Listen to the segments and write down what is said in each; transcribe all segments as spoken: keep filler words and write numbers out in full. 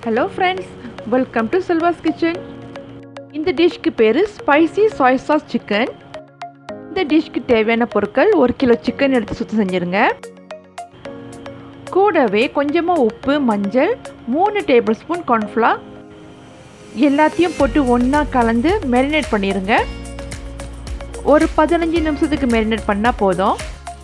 Hello friends, welcome to Silva's Kitchen. இந்த டிஷ்க்கு பேரு spicy soy sauce chicken. இந்த டிஷ்க்கு தேவையான பொருட்கள் ஒரு கிலோ சிக்கன் எடுத்து சுத்தம் செஞ்சிருங்க. கூடவே கொஞ்சமா உப்பு, மஞ்சள், மூணு டேபிள் ஸ்பூன் கார்ன்ஃப்ளவர் எல்லாத்தையும் போட்டு ஒண்ணா கலந்து மேரினேட் பண்ணிருங்க. ஒரு பதினஞ்சு நிமிஷத்துக்கு மேரினேட் பண்ணா போதும்.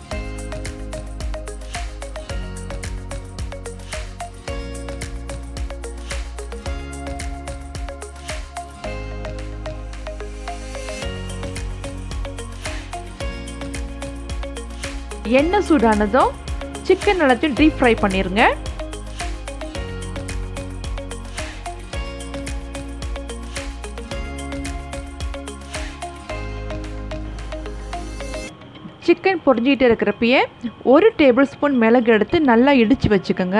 எண்ணெய் சூடானதும் சிக்கன் எல்லாத்தையும் டீப் ஃப்ரை பண்ணிருங்க. சிக்கன் பொரிஞ்சிட்டு இருக்கிறப்பயே ஒரு டேபிள் ஸ்பூன் மிளகு எடுத்து நல்லா இடிச்சு வச்சுக்கோங்க.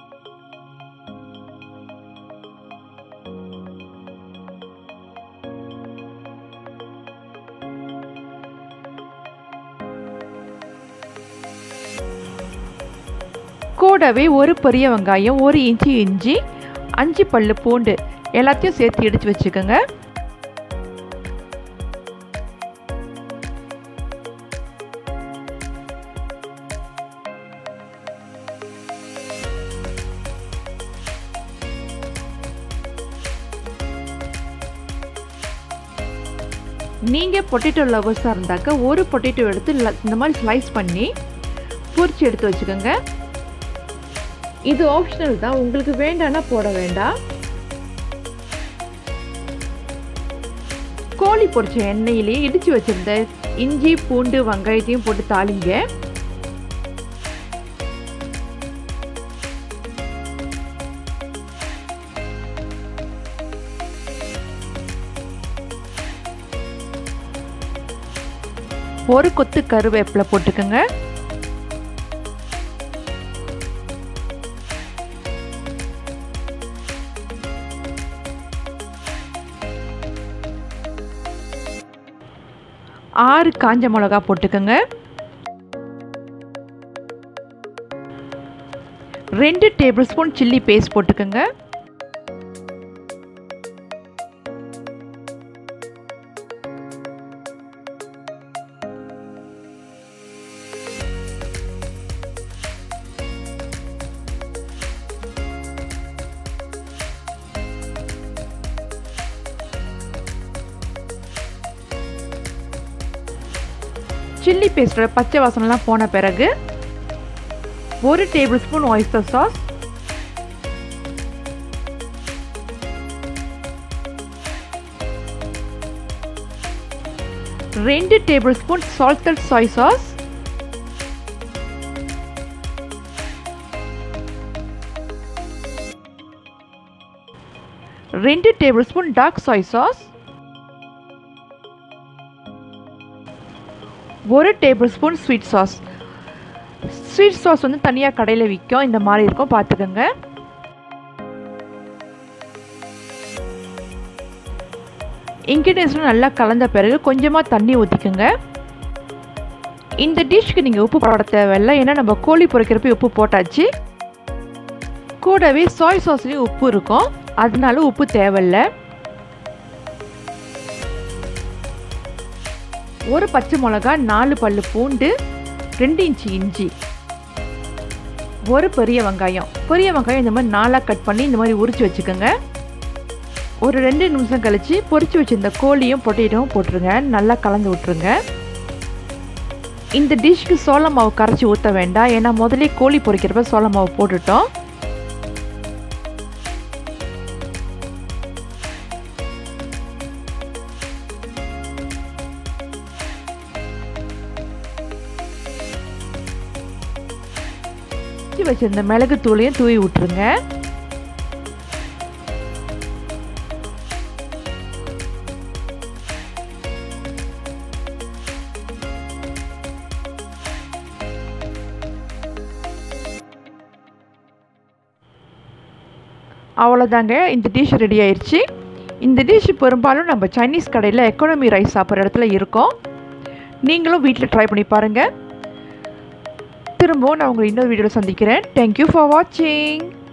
கூடவே ஒரு பெரிய வெங்காயம், ஒரு இன்ச்சு இஞ்சி, அஞ்சு பல்லு பூண்டு எல்லாத்தையும் சேர்த்து இடிச்சு வச்சுக்கோங்க. நீங்க பொட்டேட்டோ லவர்ஸா இருந்தாக்க ஒரு பொட்டேட்டோ எடுத்து இந்த மாதிரி ஸ்லைஸ் பண்ணி பொரிச்சு எடுத்து வச்சுக்கோங்க. இது ஆப்ஷனல் தான், உங்களுக்கு வேண்டாம்னா போட வேண்டாம். கோழி பொரிச்ச எண்ணெயிலேயே இடிச்சு வச்சிருந்த இஞ்சி, பூண்டு, வெங்காயத்தையும் போட்டு தாளிங்க. ஒரு கொத்து கருவேப்பிலை போட்டுக்கோங்க. ஆறு காஞ்ச மிளகா போட்டுக்கோங்க. ரெண்டு டேபிள் ஸ்பூன் சில்லி பேஸ்ட் போட்டுக்கோங்க. சில்லி பேஸ்டோட பச்சை வாசனைலாம் போன பிறகு ஒரு டேபிள் ஸ்பூன் ஒயிஸ்டர் சாஸ், ரெண்டு tablespoon salted soy sauce, ரெண்டு tablespoon dark soy sauce, ஒரு tablespoon sweet sauce. Sweet sauce வந்து தனியாக கடையில் விற்கும், இந்த மாதிரி இருக்கும், பார்த்துக்கோங்க. இன்கிரீடியன்ஸ்லாம் நல்லா கலந்த பிறகு கொஞ்சமாக தண்ணி ஊற்றிக்கோங்க. இந்த டிஷ்க்கு நீங்கள் உப்பு போட தேவையில்லை, ஏன்னா நம்ம கோழி பொரிக்கிறப்ப உப்பு போட்டாச்சு. கூடவே சாய் சாஸ்லேயும் உப்பு இருக்கும், அதனால உப்பு தேவையில்லை. ஒரு பச்சை மிளகா, நாலு பல்லு பூண்டு, ரெண்டு இன்ச்சு இஞ்சி, ஒரு பெரிய வெங்காயம். பெரிய வெங்காயம் இந்த மாதிரி நாலாக கட் பண்ணி இந்த மாதிரி உரிச்சு வச்சுக்கோங்க. ஒரு ரெண்டு நிமிஷம் கழிச்சு பொரிச்சு வச்சிருந்த கோழியும் பொட்டேட்டோவும் போட்டுருங்க. நல்லா கலந்து விட்டுருங்க. இந்த டிஷ்க்கு சோள மாவு கரைச்சி ஊற்ற வேண்டாம், ஏன்னா முதலே கோழி பொரிக்கிறப்ப சோள மாவு போட்டுட்டோம். வச்சிருந்த மிளகு தூளையும் தூவி விட்டுருங்க. அவ்வளோதாங்க, இந்த டிஷ் ரெடி ஆயிடுச்சு. இந்த டிஷ் பெரும்பாலும் நம்ம சைனீஸ் கடையில் எக்கானமி ரைஸ் சாப்பிட்ற இடத்துல இருக்கும். நீங்களும் வீட்டில் ட்ரை பண்ணி பாருங்கள். திரும்பவும் நான் உங்களை இன்னொரு வீடியோவில் சந்திக்கிறேன். தேங்க்யூ ஃபார் வாட்சிங்.